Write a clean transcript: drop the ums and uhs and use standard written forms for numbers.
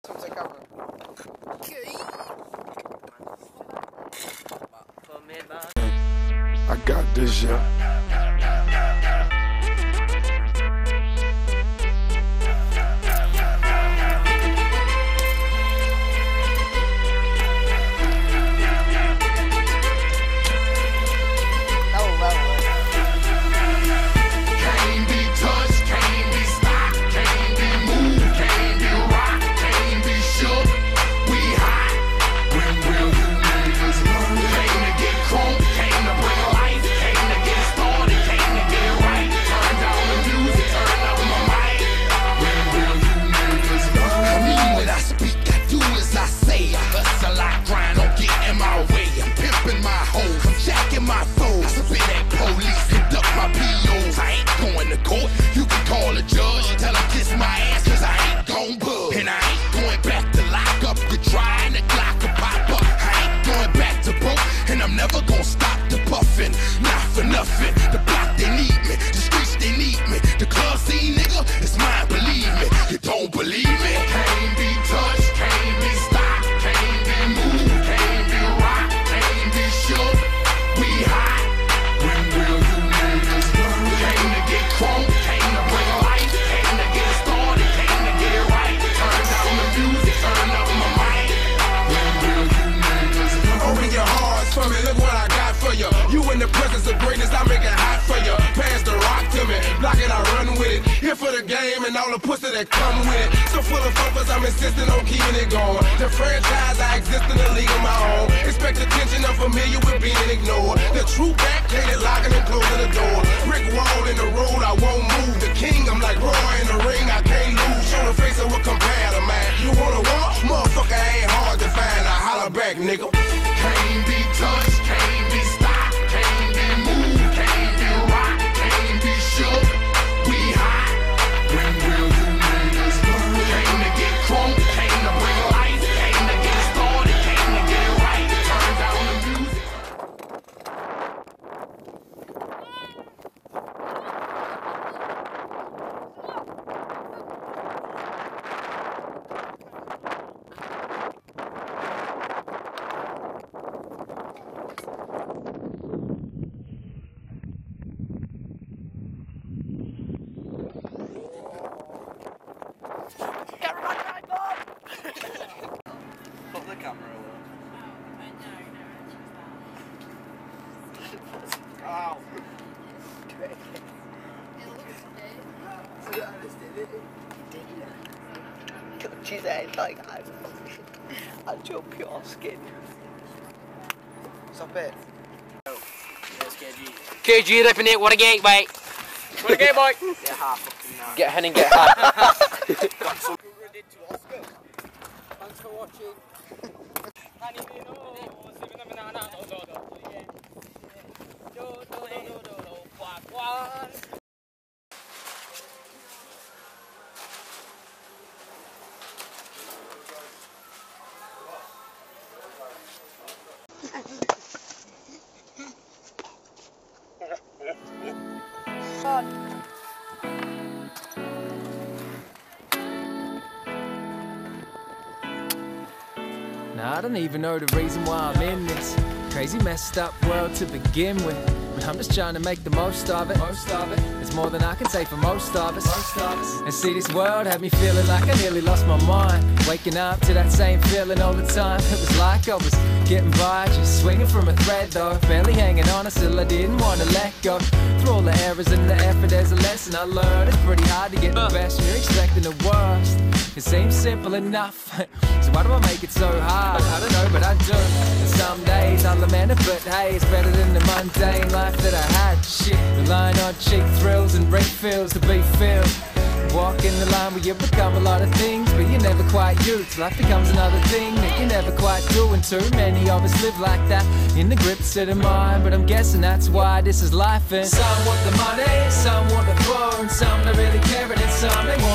I got this, yeah. The block, they need me. The streets, they need me. The club scene, nigga, it's mine, believe me. You don't believe me? Can't be touched, can't be stopped, can't be moved, can't be rocked, can't be shook. We hot. When will you niggas learn? Came to get crunk, came to bring life, came to get started, came to get it right. Turn down the music, turn up my mic. When will you niggas learn? Open your hearts for me, look what I got for you. You in the presence of greatness, I make it hot for you. Pass the rock to me, block it, I run with it. Here for the game and all the pussy that come with it. So full of focus, I'm insisting on keeping it going. The franchise, I exist in a league of my own. Expect attention, I'm familiar with being ignored. The true back, plated locking and closing the door. Brick wall in the road, I won't move. The king, I'm like Roy in the ring, I can't lose. Show the face of what compare to man. You wanna walk? Motherfucker ain't hard to find. I holler back, nigga. Can't be touched, can't be stopped, can't be moved, can't be rocked, can't be shook. We hot. When will you niggas learn? Came to get crunk, came to bring life, came to get started, came to get it right. Turn down the music. She said, like, I'm your pure skin. Stop it. KG ripping it, what a gate, mate. What a gate, boy. Get half fucking now. Get Henning, get half. Thanks for watching. Now I don't even know the reason why I'm in this crazy messed up world to begin with, but I'm just trying to make the most of it. It's more than I can say for most of us. And see, this world had me feeling like I nearly lost my mind, waking up to that same feeling all the time. It was like I was getting by, just swinging from a thread though, barely hanging on, still I didn't want to let go. Through all the errors and the effort, there's a lesson I learned. It's pretty hard to get the best when you're expecting the worst. It seems simple enough, so why do I make it so hard? I don't know, but I do. And some days I lament it, but hey, it's better than the mundane life that I had. Shit, relying on cheap thrills and refills to be filled. Walking the line where you become a lot of things, but you're never quite you. Till life becomes another thing that you never quite do. And too many of us live like that, in the grips of the mind. But I'm guessing that's why this is life. And some want the money, some want the throne, some don't really care, and then some they want